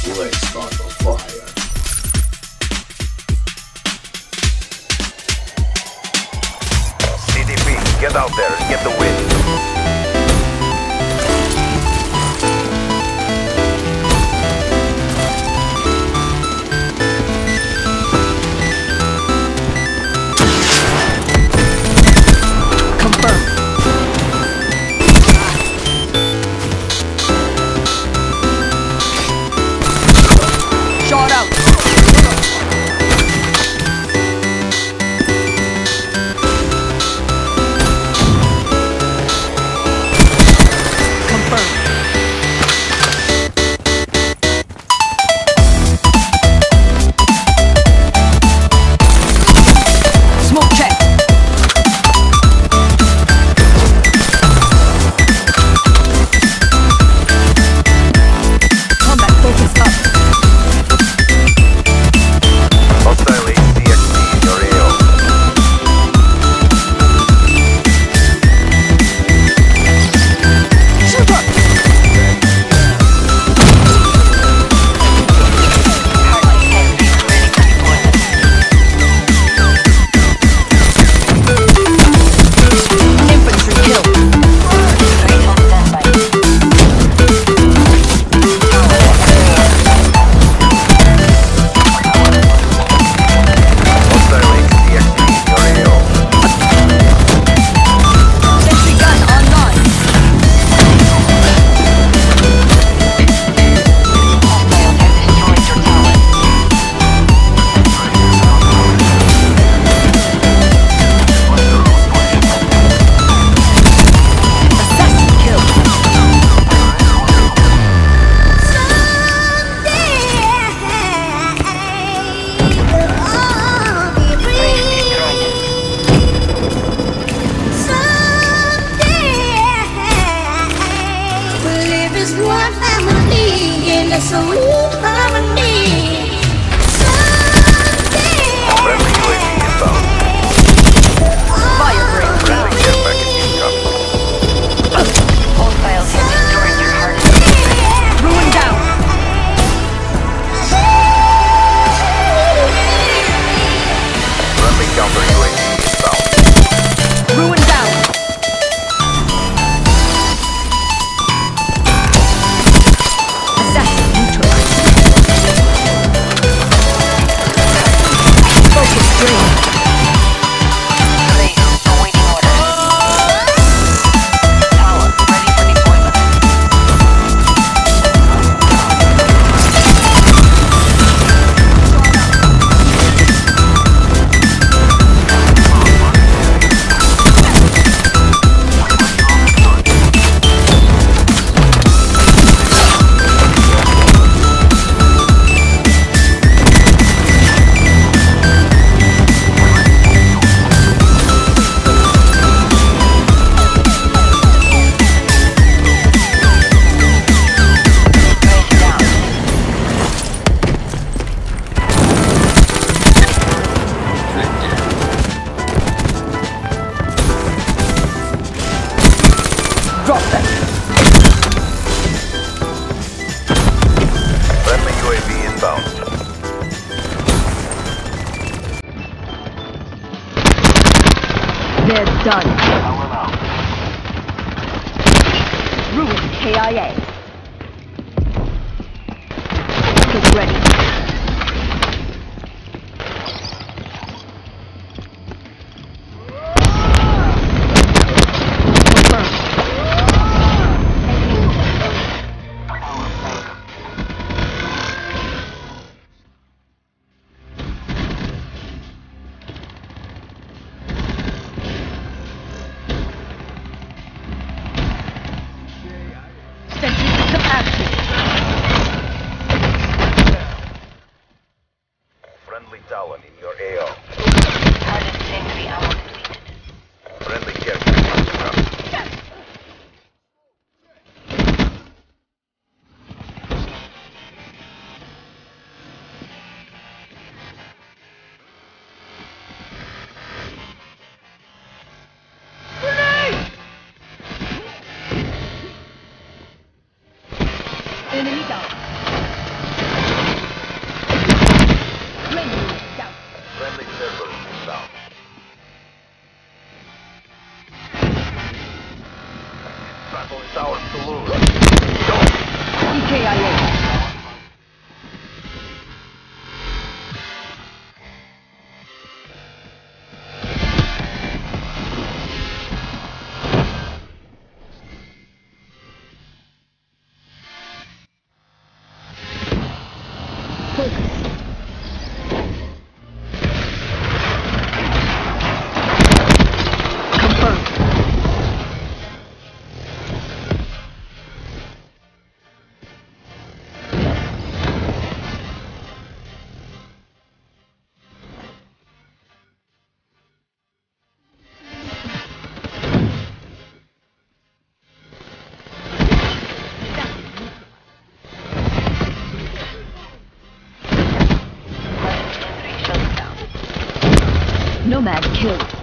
Let's start the fire. CDP, get out there and get the win. Shot out. One family in a sweet harmony. Friendly UAV inbound. Fire break. Friendly care package incoming. Hostiles have destroyed your hard. Ruin down. Friendly counter UAV inbound. Ruin down. Assassin neutralized. Focus drain. Blaze, awaiting orders. Talon, ready for deployment. Raise down. Drop them. Friendly UAV inbound. They're done. Ruin KIA. Get ready. Sentry system active. Friendly Talon in your AO. Target safety ammo depleted. Friendly care package incoming. Enemy down. Focus. Confirmed. Nomad killed.